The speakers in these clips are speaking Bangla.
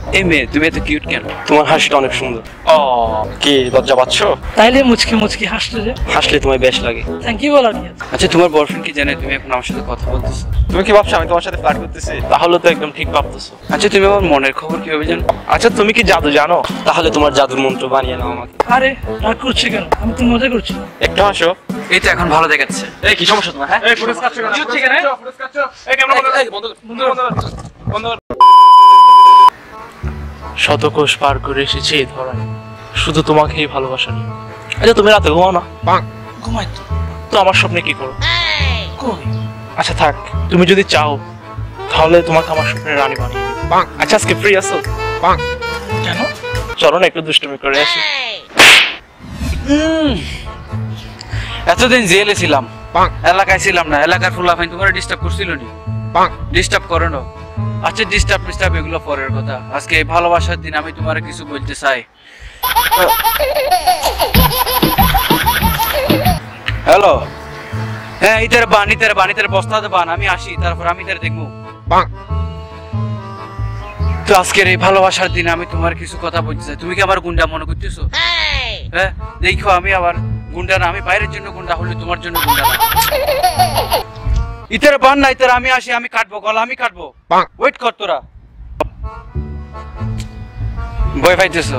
এই মেয়ে তুমি এত কিউট কেন? তোমার হাসিটা অনেক সুন্দর। ও কি লজ্জা পাচ্ছ? তাইলে মুচকি মুচকি হাসলে যে হাসলে তোমায় বেশ লাগে। থ্যাংক ইউ বলার কি আছে? আচ্ছা, তোমার বয়ফ্রেন্ড কি জানে তুমি এখন আমার সাথে কথা বলতেছো? তুমি কি ভাবছো আমি তোমার সাথে ফ্লার্ট করতেছি? তাহলে তো একদম ঠিক ভাবতেছো। আচ্ছা, তুমি আমার মনের খবর কিভাবে জানো? আচ্ছা তুমি কি জাদু জানো? তাহলে তোমার জাদুর মন্ত্র বানিয়ে নাও আমাকে। আরে রাগ করছে কেন? আমি তো মজা করছি। একটু হাসো। এই তো এখন ভালো দেখাচ্ছে। এই কি সমস্যা তোমার? হ্যাঁ এই ফুটেজ কাটছো কেন? কি হচ্ছে এখানে? ফুটেজ কাটছো? এই ক্যামেরা বন্ধ কর। বন্ধ কর। শতকোষ পার করে এসেছি এই ধরায়, শুধু তোমাকেই ভালোবাসা নিয়ে। আচ্ছা তুমি রাতে ঘুমাও না? ঘুমাই তো। তো আমার স্বপ্নে কি করো? কই? আচ্ছা থাক, তুমি যদি চাও তাহলে তোমাকে আমার স্বপ্নের রানী বানিয়ে দিই। আচ্ছা আজকে ফ্রি আছো? কেন? চলো না একটু দুষ্টুমি করে আসি। এতদিন জেলে ছিলাম, এলাকায় ছিলাম না। এলাকার ফুলাফাইন তোমার ডিস্টার্ব করছিল নি? ডিস্টার্ব করো না। আচ্ছা ডিস্টার্ব এগুলো পরের কথা। আজকে এই ভালোবাসার দিন আমি তোমার কিছু বলতে চাই। হ্যালো, হ্যাঁ ইতার বান বস্তাতে বান। আমি আসি, তারপর আমি তার দেখবো। তো আজকের এই ভালোবাসার দিন আমি তোমার কিছু কথা বলতে চাই। তুমি কি আমার গুন্ডা মনে করতেছো? হ্যাঁ দেখো, আমি আবার গুন্ডা না। আমি বাইরের জন্য গুন্ডা হলে তোমার জন্য গুন্ডা না। ইতার বান না, ইতার আমি আসি, আমি কাটবো গলা, আমি কাটবো। ওয়েট কর তোরা। ভয় পাইতেছো?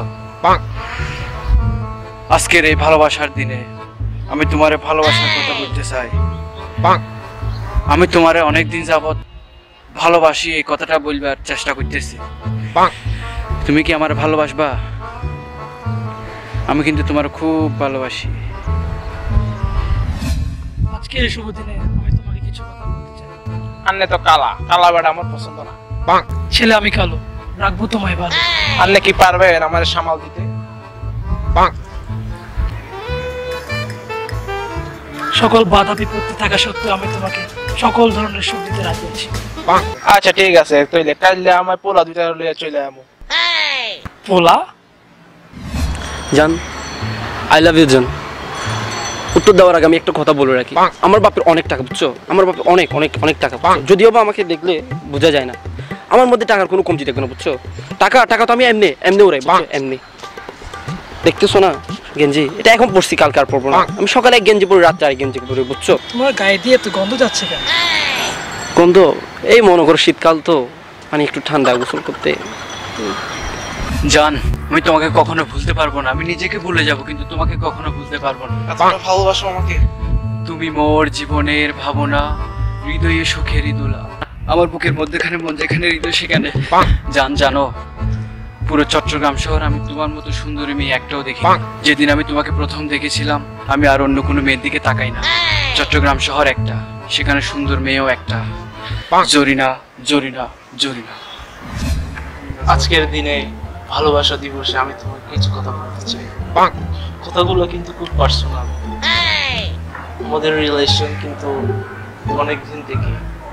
আজকের এই ভালোবাসার দিনে আমি তোমারে ভালোবাসার কথা বলতে চাই। আমি তোমারে অনেকদিন যাবত ভালোবাসি, এই কথাটা বলবার চেষ্টা করতেছি। তুমি কি আমার ভালোবাসবা? আমি কিন্তু তোমার খুব ভালোবাসি। আজকে এই শুভ দিনে আমি তোমাকে কিছু কথা বলতে চাই। আন্নে তো কালা বেটা আমার পছন্দ না। ছেলে আমি কালো, রাখবো তোমায় ভালো। আন্নে কি পারবেন আমার সামাল দিতে? সকল বাধা বিপত্তি থাকা সত্ত্বেও আমি তোমাকে সকল ধরনের সুখ দিতে রাজি আছি। আচ্ছা ঠিক আছে, তাইলে কাইলে আমার পোলা দুইটা লইয়া চলে আমু। পোলা? জান, আই লাভ ইউ জান। উত্তর দেওয়ার আগে আমি একটা কথা বলে রাখি। আমার বাপের অনেক টাকা, বুঝছো? আমার বাপের অনেক অনেক অনেক টাকা। যদিও বা আমাকে দেখলে বোঝা যায় না, আমার মধ্যে টাকার কোনো কমতি দেখবে না, বুঝছো? টাকা তো আমি এমনি উড়াই, বুঝছো? এমনি দেখতেছো না গেঞ্জি, এটা এখন পরছি, কালকে আর পরবো না। আমি সকালে এক গেঞ্জি পরি, রাত্রে আরেক গেঞ্জি পরি, বুঝছো? তোমার গায়ে দিয়ে তো গন্ধ যাচ্ছে কেন? গন্ধ? এই মনে করো শীতকাল তো, মানে একটু ঠান্ডা, গোসল করতে। জান, আমি তোমাকে কখনো ভুলতে পারবো না। আমি নিজেকে ভুলে যাব, কিন্তু তোমাকে কখনো ভুলতে পারবো না। ভালোবাসো আমাকে? তুমি মোর জীবনের ভাবনা, হৃদয়ে সুখের ইদুলা। আমার বুকের মধ্যেখানে মন যেখানে, হৃদয় সেখানে। জান জানো, পুরো চট্টগ্রাম শহর আমি তোমার মতো সুন্দরী মেয়ে একটাও দেখি। যেদিন আমি তোমাকে প্রথম দেখেছিলাম, আমি আর অন্য কোনো মেয়ের দিকে তাকাই না। চট্টগ্রাম শহর একটা, সেখানে সুন্দর মেয়েও একটা। জরিনা জরিনা জরিনা। আজকের দিনে ভালোবাসা দিবসে আমি তোমাকে কিছু কথা বলতে চাই। কথাগুলো কিন্তু খুব পার্সোনাল। আমাদের রিলেশন কিন্তু অনেক দিন থেকে।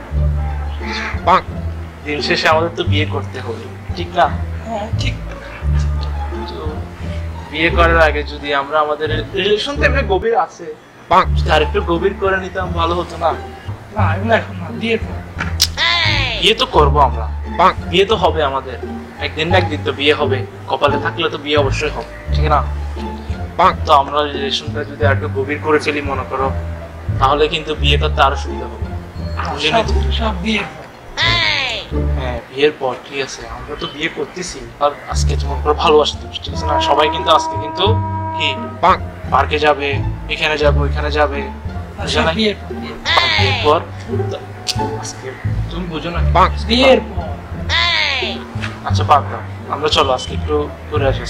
দিন শেষে আমাদের তো বিয়ে করতে হবে, ঠিক না? হ্যাঁ ঠিক। তো বিয়ে করার আগে যদি আমরা আমাদের রিলেশন তো এমনি গভীর আছে, আর একটু গভীর করে নিতাম ভালো হতো না? না এগুলো এখন না, বিয়ের পর। বিয়ে তো করবো আমরা, বিয়ে তো হবে আমাদের। একদিন না একদিন তো বিয়ে হবে, কপালে থাকলে তো বিয়ে অবশ্যই হবে, ঠিক না? তো আমরা রিলেশনটা যদি আর একটু গভীর করে ফেলি মনে করো, তাহলে কিন্তু বিয়ে করতে আরো সুবিধা হবে। সব বিয়ের পর। হ্যাঁ বিয়ের পর, ঠিক আছে। আমরা তো বিয়ে করতেছি, আর আজকে তোমার করে ভালোবাসা দিবস, ঠিক আছে না? সবাই কিন্তু আজকে কিন্তু কি পার্কে যাবে, এখানে যাবে, ওইখানে যাবে। বিয়ের পর আজকে তুমি বুঝো না, বিয়ের পর। আচ্ছা বাদ দাও, আমরা চলো আজকে একটু ঘুরে আসি।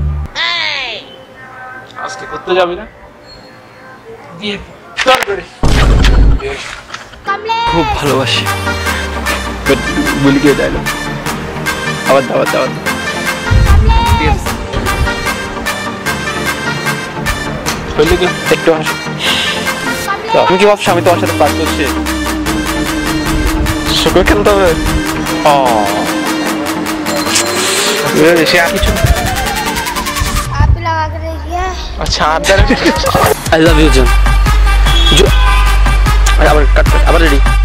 আজকে ঘুরতে যাবি না? বিয়ের পর। চল করে খুব ভালোবাসি, বলি কেউ দেয় না। আবার একটু হাসো। তুমি কি ভাবছো আমি তোমার সাথে প্ল্যান করছি? শুক্র খেলতে হবে? আচ্ছা আই লাভ ইউ জান। আবার রেডি।